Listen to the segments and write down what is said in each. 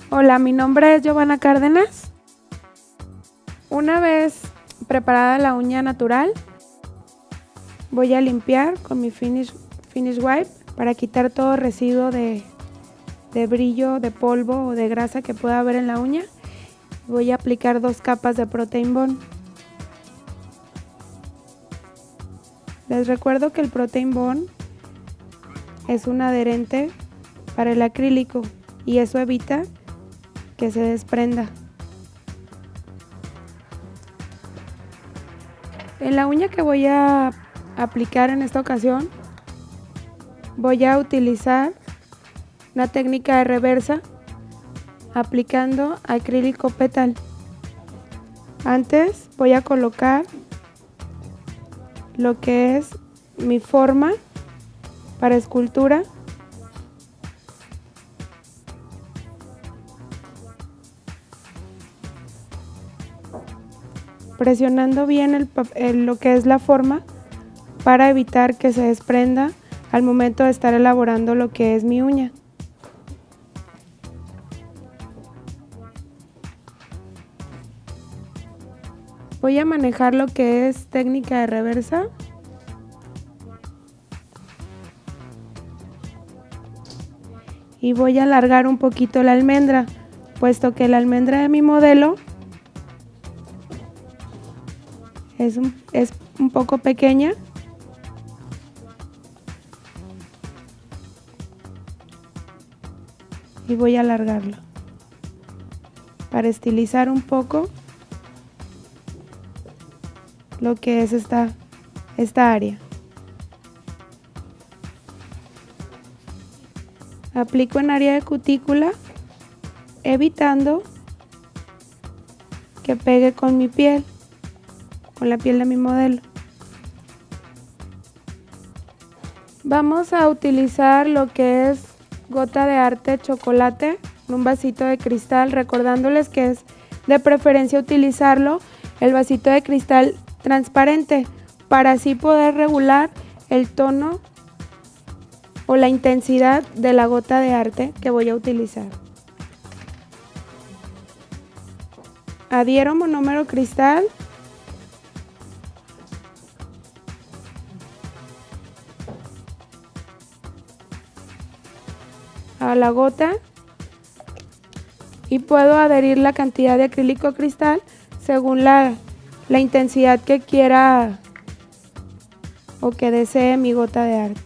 Hola, mi nombre es Giovanna Cárdenas. Una vez preparada la uña natural, voy a limpiar con mi Finish Wipe para quitar todo residuo de brillo, de polvo o de grasa que pueda haber en la uña. Voy a aplicar 2 capas de Protein Bond. Les recuerdo que el Protein Bond es un adherente para el acrílico y eso evita que se desprenda. En la uña que voy a aplicar en esta ocasión, voy a utilizar una técnica de reversa aplicando acrílico petal. Antes voy a colocar lo que es mi forma para escultura. Presionando bien lo que es la forma para evitar que se desprenda al momento de estar elaborando lo que es mi uña. Voy a manejar lo que es técnica de reversa. Y voy a alargar un poquito la almendra, puesto que la almendra de mi modelo es un poco pequeña. Y voy a alargarlo para estilizar un poco lo que es esta área. Aplico en área de cutícula, evitando que pegue con mi piel, con la piel de mi modelo. Vamos a utilizar lo que es gota de arte chocolate en un vasito de cristal, recordándoles que es de preferencia utilizarlo el vasito de cristal transparente para así poder regular el tono o la intensidad de la gota de arte que voy a utilizar. Adhiero monómero cristal a la gota y puedo adherir la cantidad de acrílico cristal según la intensidad que quiera o que desee mi gota de arte.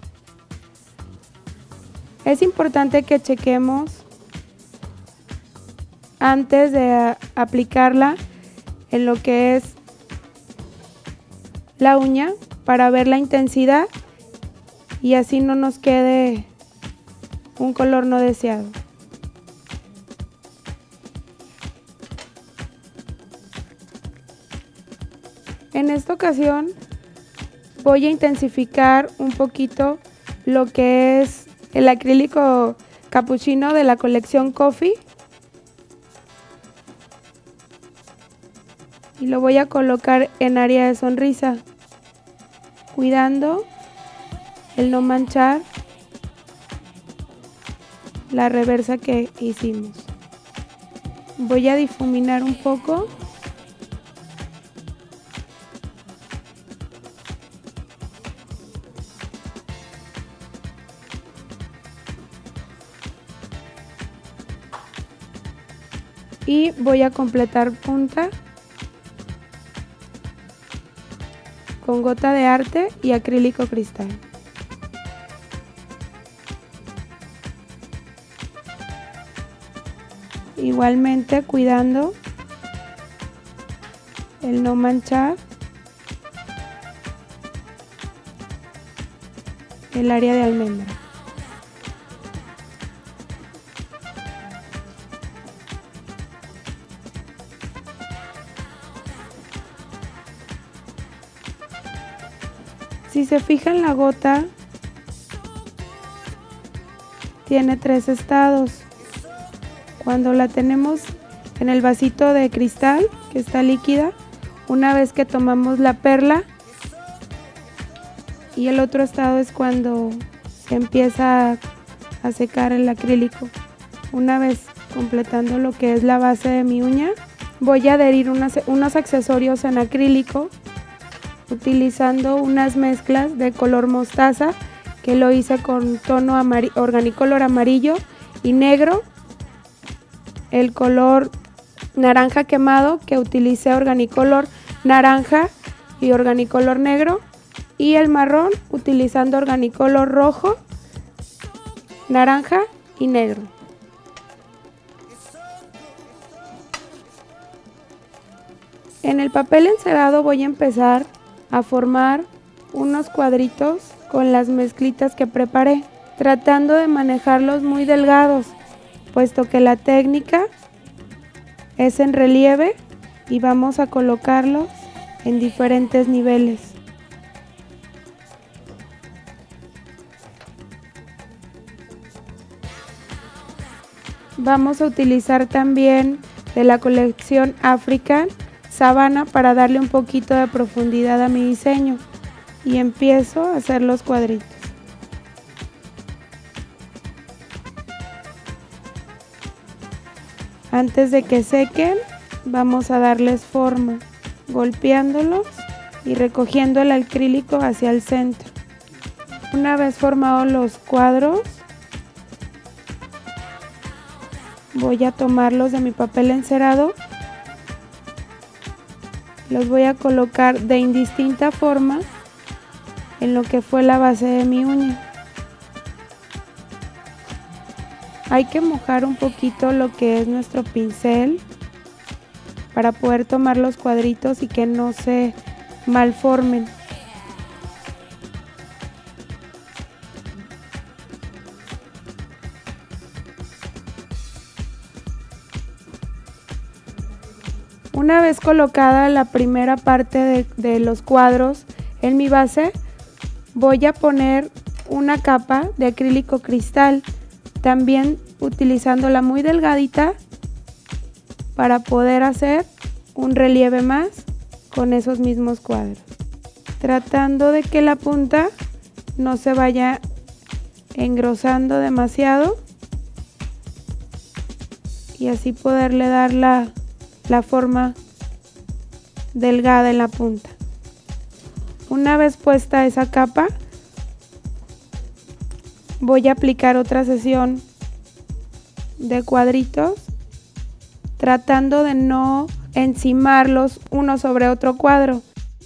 Es importante que chequemos antes de aplicarla en lo que es la uña para ver la intensidad y así no nos quede un color no deseado. En esta ocasión voy a intensificar un poquito lo que es el acrílico capuchino de la colección Coffee y lo voy a colocar en área de sonrisa, cuidando el no manchar la reversa que hicimos. Voy a difuminar un poco y voy a completar punta con gota de arte y acrílico cristal. Igualmente cuidando el no manchar el área de almendra. Si se fijan, la gota tiene 3 estados. Cuando la tenemos en el vasito de cristal, que está líquida, una vez que tomamos la perla, y el otro estado es cuando se empieza a secar el acrílico. Una vez completando lo que es la base de mi uña. Voy a adherir unos accesorios en acrílico utilizando unas mezclas de color mostaza que lo hice con tono Organicolor amarillo y negro, el color naranja quemado que utilicé Organicolor naranja y Organicolor negro, y el marrón utilizando Organicolor rojo, naranja y negro. En el papel encerado voy a empezar a formar unos cuadritos con las mezclitas que preparé, tratando de manejarlos muy delgados, puesto que la técnica es en relieve y vamos a colocarlos en diferentes niveles. Vamos a utilizar también de la colección African Sabana para darle un poquito de profundidad a mi diseño, y empiezo a hacer los cuadritos. Antes de que sequen, vamos a darles forma, golpeándolos y recogiendo el acrílico hacia el centro. Una vez formados los cuadros, voy a tomarlos de mi papel encerado, los voy a colocar de indistinta forma en lo que fue la base de mi uña. Hay que mojar un poquito lo que es nuestro pincel para poder tomar los cuadritos y que no se malformen. Una vez colocada la primera parte de los cuadros en mi base, voy a poner una capa de acrílico cristal, también utilizándola muy delgadita para poder hacer un relieve más con esos mismos cuadros, tratando de que la punta no se vaya engrosando demasiado y así poderle dar la forma delgada en la punta. Una vez puesta esa capa, voy a aplicar otra sesión de cuadritos, tratando de no encimarlos uno sobre otro cuadro,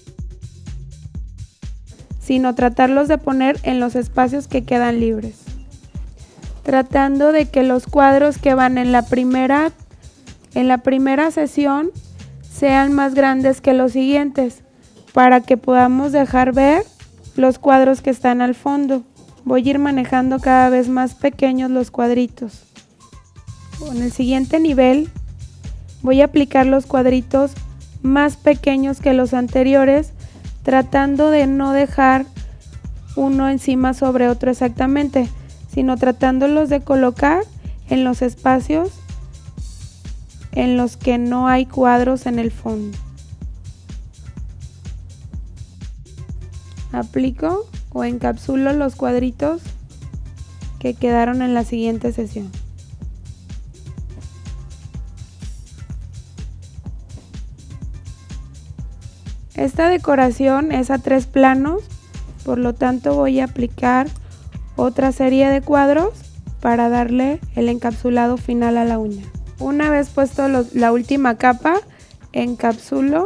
sino tratarlos de poner en los espacios que quedan libres, tratando de que los cuadros que van en la primera sesión sean más grandes que los siguientes, para que podamos dejar ver los cuadros que están al fondo. Voy a ir manejando cada vez más pequeños los cuadritos. En el siguiente nivel voy a aplicar los cuadritos más pequeños que los anteriores, tratando de no dejar uno encima sobre otro exactamente, sino tratándolos de colocar en los espacios en los que no hay cuadros en el fondo. Aplico o encapsulo los cuadritos que quedaron en la siguiente sesión. Esta decoración es a 3 planos, por lo tanto voy a aplicar otra serie de cuadros para darle el encapsulado final a la uña. Una vez puesto la última capa, encapsulo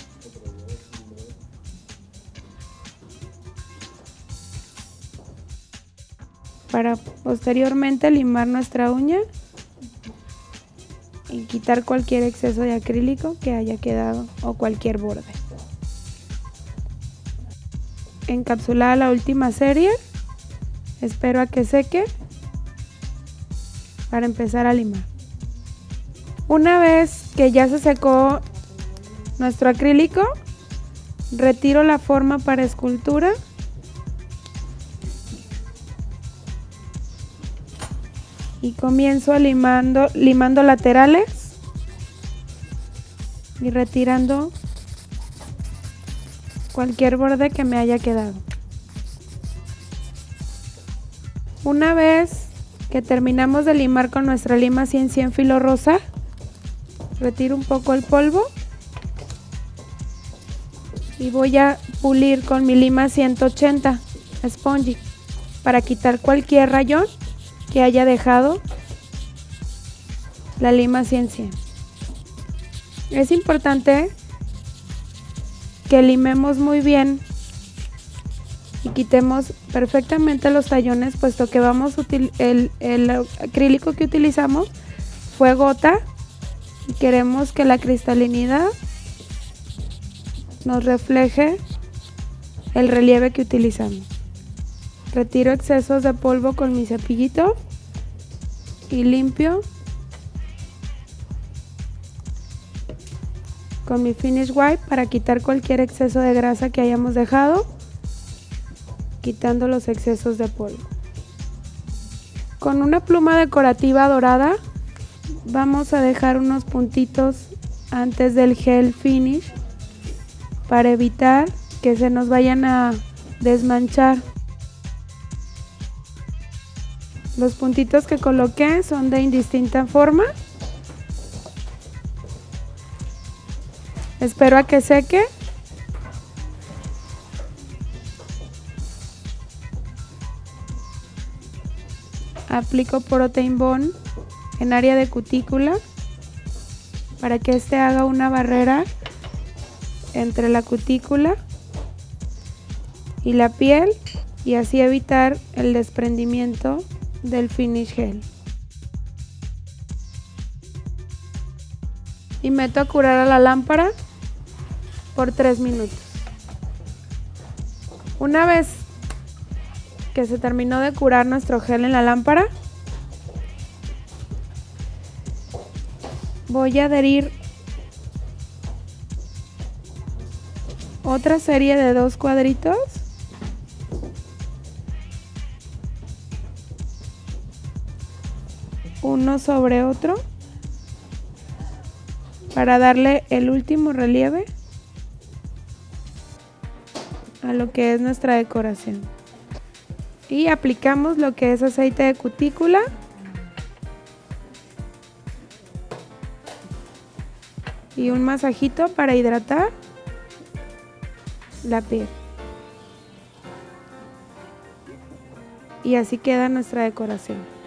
para posteriormente limar nuestra uña y quitar cualquier exceso de acrílico que haya quedado o cualquier borde. Encapsulada la última serie, espero a que seque para empezar a limar. Una vez que ya se secó nuestro acrílico, retiro la forma para escultura y comienzo limando laterales y retirando cualquier borde que me haya quedado. Una vez que terminamos de limar con nuestra lima 100 filo rosa, retiro un poco el polvo y voy a pulir con mi lima 180 Spongy para quitar cualquier rayón que haya dejado la lima 100. Es importante que limemos muy bien y quitemos perfectamente los tallones, puesto que el acrílico que utilizamos fue gota y queremos que la cristalinidad nos refleje el relieve que utilizamos. Retiro excesos de polvo con mi cepillito y limpio con mi finish wipe para quitar cualquier exceso de grasa que hayamos dejado, quitando los excesos de polvo. Con una pluma decorativa dorada vamos a dejar unos puntitos antes del gel finish para evitar que se nos vayan a desmanchar. Los puntitos que coloqué son de indistinta forma. Espero a que seque. Aplico Protein Bond en área de cutícula para que este haga una barrera entre la cutícula y la piel y así evitar el desprendimiento del finish gel. Y meto a curar a la lámpara por 3 minutos. Una vez que se terminó de curar nuestro gel en la lámpara, voy a adherir otra serie de 2 cuadritos uno sobre otro para darle el último relieve a lo que es nuestra decoración. Y aplicamos lo que es aceite de cutícula y un masajito para hidratar la piel. Y así queda nuestra decoración.